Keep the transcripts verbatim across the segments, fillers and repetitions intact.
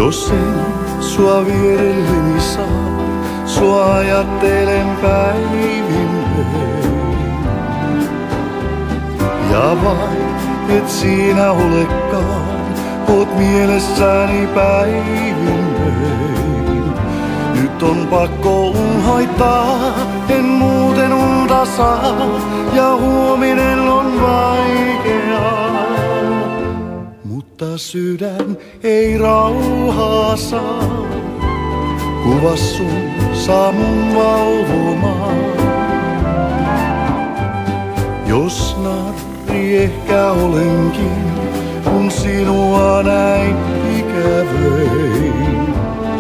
Jos en sua vierelleni saa, sua ajattelen päivin öin. Ja vain et siinä olekaan, oot mielessäni päivin öin. Nyt on pakko unhoittaa, en muuten unta saa, ja huominen on vaikeaa. Mutta sydän ei rauhaa saa, kuvas sun saa mun valvomaan. Jos narri ehkä olenkin, kun sinua näin ikävöin.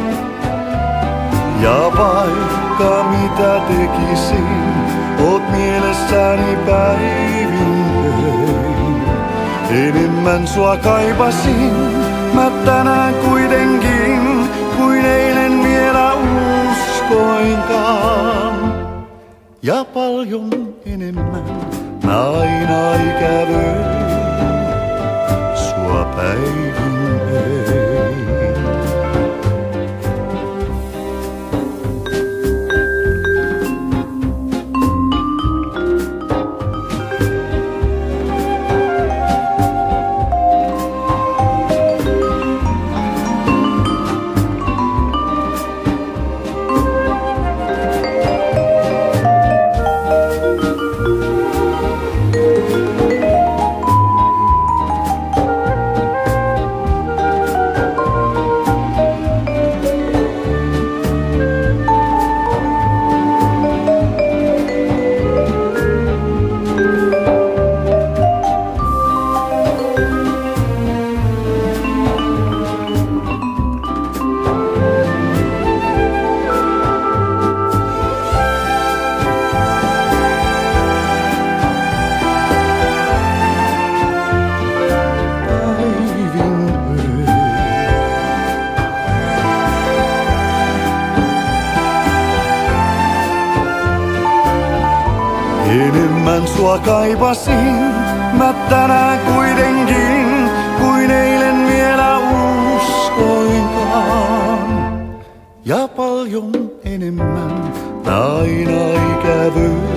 Ja vaikka mitä tekisin, oot mielessäni päivin öin. Enemmän sua kaipasin mä tänään kuitenkin, kuin eilen vielä uskoinkaan. Ja paljon enemmän mä aina ikävöin sua päivin öin. Enemmän sua kaipasin mä tänään kuitenkin, kuin eilen vielä uskoinkaan. Ja paljon enemmän aina ikävöin